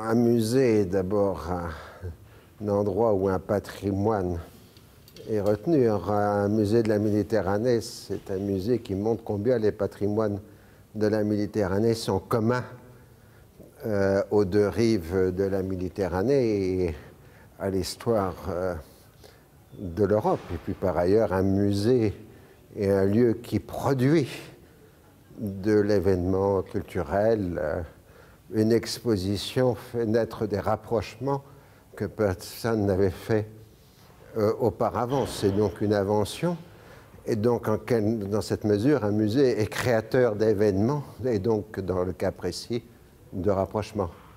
Un musée est d'abord un endroit où un patrimoine est retenu. Un musée de la Méditerranée, c'est un musée qui montre combien les patrimoines de la Méditerranée sont communs aux deux rives de la Méditerranée et à l'histoire de l'Europe. Et puis par ailleurs, un musée est un lieu qui produit de l'événement culturel. Une exposition fait naître des rapprochements que personne n'avait fait auparavant. C'est donc une invention. Et donc, dans cette mesure, un musée est créateur d'événements, et donc, dans le cas précis, de rapprochements.